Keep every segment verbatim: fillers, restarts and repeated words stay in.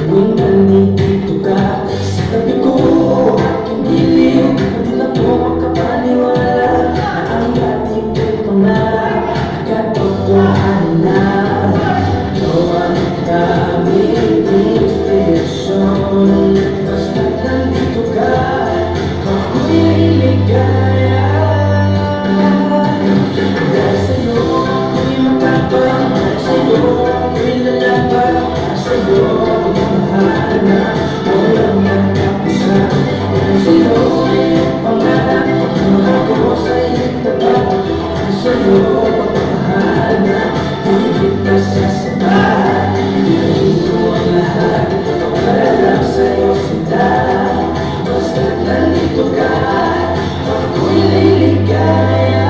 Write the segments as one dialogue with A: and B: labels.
A: Tuwing nandito ka sa tabi ko, aking gilid, hindi na po makapaniwala na ang dati ko'y pangarap katotohanan na. Ikaw ang daming inspirasyon, basta't nandito ka, ako'y ligaya. Dahil sa'yo ako'y matapang, dahil sa'yo ako'y lalaban, dahil sa'yo mahal na walang nagtapusan. Dahil sa'yo ay pangarap, pagmamahal ko sa'yo'y tapat. Dahil sa'yo pagmamahal na hindi kita sasabat. Gawin ko ang lahat para lang sa'yo sinta. Basta't nandito ka, ako'y liligaya.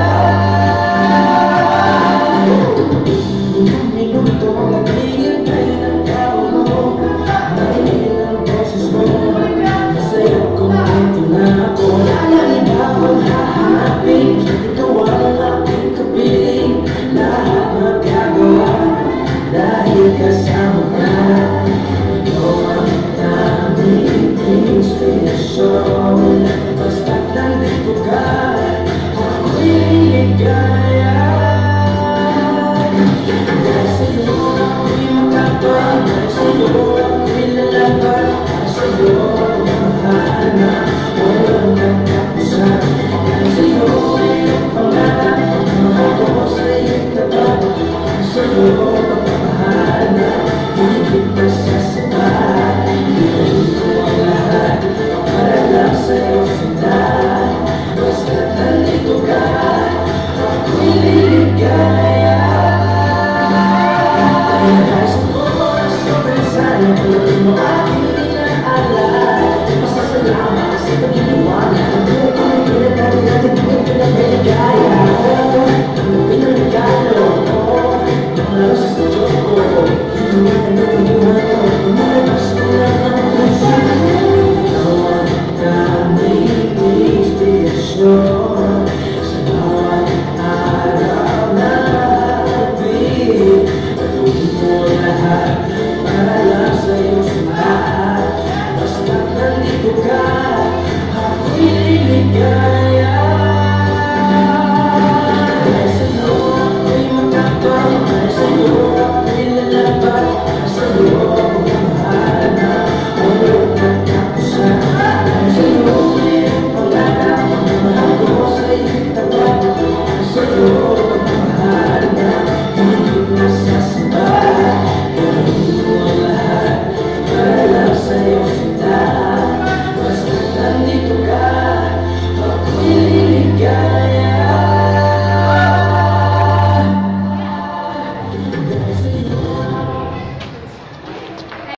A: Minuto naghihintay ng tao mo, marinig ang boses mo, masaya kung ito na ako. Wala na iba akong hahanapin, ikaw ang aking kapiling. Lahat magagawa dahil kasama ka. Ikaw ang daming inspirasyon, basta't nandito ka, ako'y ligaya. Dahil sa'yo ako'y matapang, dahil sa'yo ako'y lalaban, dahil sa'yo mahal na walang nagtapusan. Dahil sa'yo ay pangarap, pagmamahal ko sa'yo'y tapat. Dahil sa'yo pagmamahal na hindi kita sasabat. Gawin ko ang lahat para lang sa'yo sinta. Basta't nandito ka, ako'y liligaya. Dahil sa oras sobrang sana, tuloy mo aking